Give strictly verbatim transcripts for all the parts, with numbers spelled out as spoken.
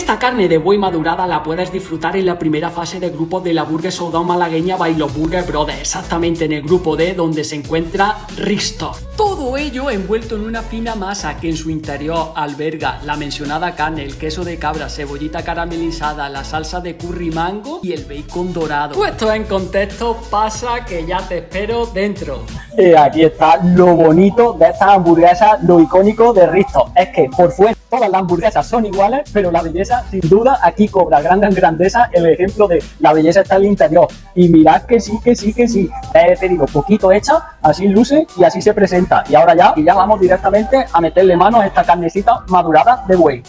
Esta carne de buey madurada la puedes disfrutar en la primera fase de grupos de la Burger Showdown malagueña by los Burger Brothers, exactamente en el grupo D, donde se encuentra Risto. Todo ello envuelto en una fina masa que en su interior alberga la mencionada carne, el queso de cabra, cebollita caramelizada, la salsa de curry mango y el bacon dorado. Puesto en contexto, pasa que ya te espero dentro. Y aquí está lo bonito de estas hamburguesas, lo icónico de Risto. Es que por fuera todas las hamburguesas son iguales, pero la belleza, sin duda, aquí cobra gran, gran grandeza. El ejemplo de la belleza está en el interior. Y mirad que sí, que sí, que sí. He pedido poquito hecha, así luce y así se presenta. Y ahora ya, y ya vamos directamente a meterle mano a esta carnecita madurada de buey.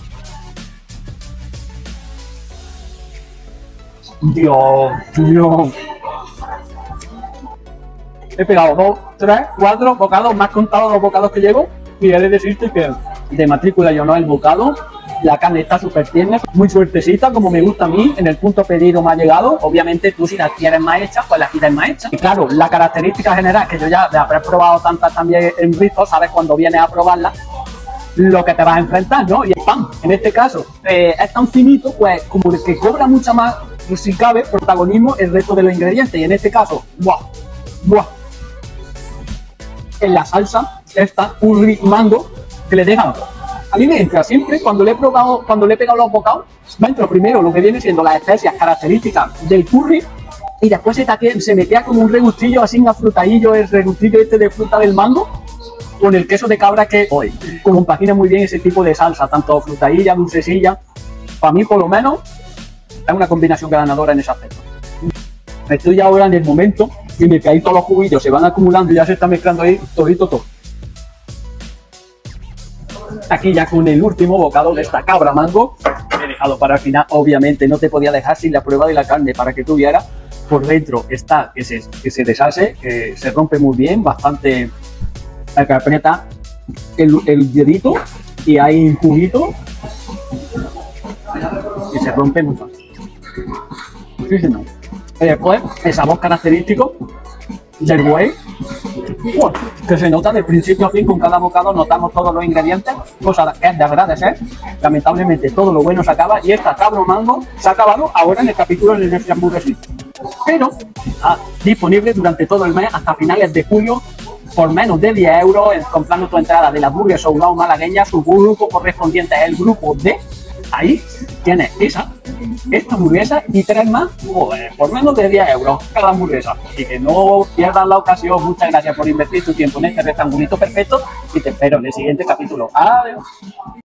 Dios, Dios. He pegado dos, tres, cuatro bocados, más contado los bocados que llevo. Y he de decirte que de matrícula yo no el bocado. La carne está súper tierna, muy suertecita, como me gusta a mí. En el punto pedido me ha llegado. Obviamente tú si las quieres más hechas, pues las quieres más hechas. Y claro, la característica general, que yo ya de haber probado tantas también en Risto, sabes cuando vienes a probarlas lo que te vas a enfrentar, ¿no? Y el pan, en este caso, eh, es tan finito, pues como que cobra mucha más, si cabe, protagonismo el resto de los ingredientes. Y en este caso, ¡buah! ¡Buah! En la salsa está curry mango que le dejan. A mí me entra siempre cuando le he probado, cuando le he pegado los bocados, me entra primero lo que viene siendo las especias características del curry y después se, taque, se me queda como un regustillo así, un frutadillo, el regustillo este de fruta del mango con el queso de cabra que hoy compagina muy bien ese tipo de salsa, tanto frutadilla, dulcecilla. Para mí por lo menos es una combinación ganadora en ese aspecto. Estoy ahora en el momento y me caí todos los juguillos, se van acumulando y ya se está mezclando ahí todito todo. Aquí ya con el último bocado de esta cabra mango, he dejado para el final, obviamente no te podía dejar sin la prueba de la carne para que tú vieras. Por dentro está que se, que se deshace, que se rompe muy bien, bastante, que aprieta el, el dedito y hay un juguito que se rompe muy fácil. Sí, sí, no. Y después el sabor característico del buey, que se nota de principio a fin. Con cada bocado notamos todos los ingredientes, cosa que es de agradecer. Lamentablemente todo lo bueno se acaba y esta cabra mango se ha acabado ahora en el capítulo de nuestra hamburguesita, pero está disponible durante todo el mes hasta finales de julio por menos de diez euros, comprando tu entrada de la Burger Showdown malagueña. Su grupo correspondiente es el grupo D. Ahí tienes esa, esta hamburguesa y tres más, pues, por menos de diez euros cada hamburguesa. Así que no pierdas la ocasión. Muchas gracias por invertir tu tiempo en este rectangulito perfecto y te espero en el siguiente capítulo. Adiós.